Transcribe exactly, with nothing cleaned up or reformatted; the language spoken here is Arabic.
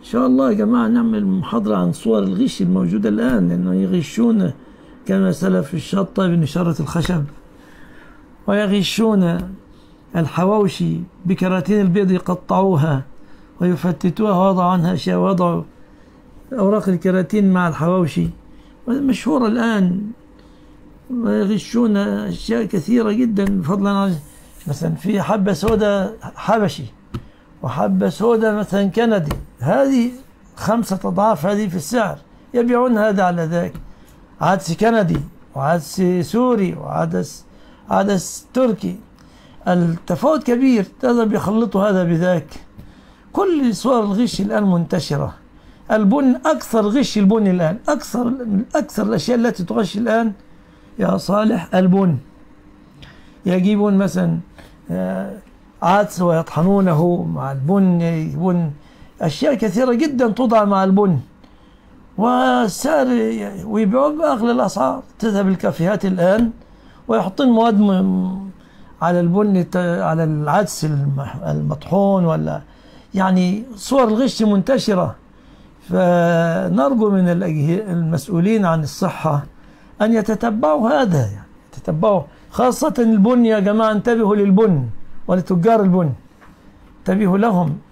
إن شاء الله يا جماعة نعمل محاضرة عن صور الغش الموجودة الآن، لأنه يغشون كما سلف الشطة بنشارة الخشب، ويغشون الحواوشي بكراتين البيض يقطعوها ويفتتوها ويضعوا عنها أشياء، ويضعوا أوراق الكراتين مع الحواوشي مشهورة الآن. ويغشون أشياء كثيرة جدا فضلا عن مثلا في حبة سوداء حبشي وحبة سوداء مثلا كندي، هذه خمسة أضعاف هذه في السعر، يبيعون هذا على ذاك. عدس كندي وعدس سوري وعدس عدس تركي، التفاوت كبير، هذا بيخلطوا هذا بذاك. كل صور الغش الآن منتشرة. البن أكثر غش، البن الآن أكثر من أكثر الأشياء التي تغش الآن يا صالح البن. يجيبون مثلا عدس ويطحنونه مع البن، يجيبون أشياء كثيرة جدا توضع مع البن والسعر ويبيعوه بأغلى الأسعار. تذهب الكافيهات الآن ويحطون مواد على البن على العدس المطحون، ولا يعني صور الغش منتشرة. فنرجو من المسؤولين عن الصحة أن يتتبعوا هذا، يعني يتتبعوا خاصة البن يا جماعة. انتبهوا للبن ولتجار البن، انتبهوا لهم.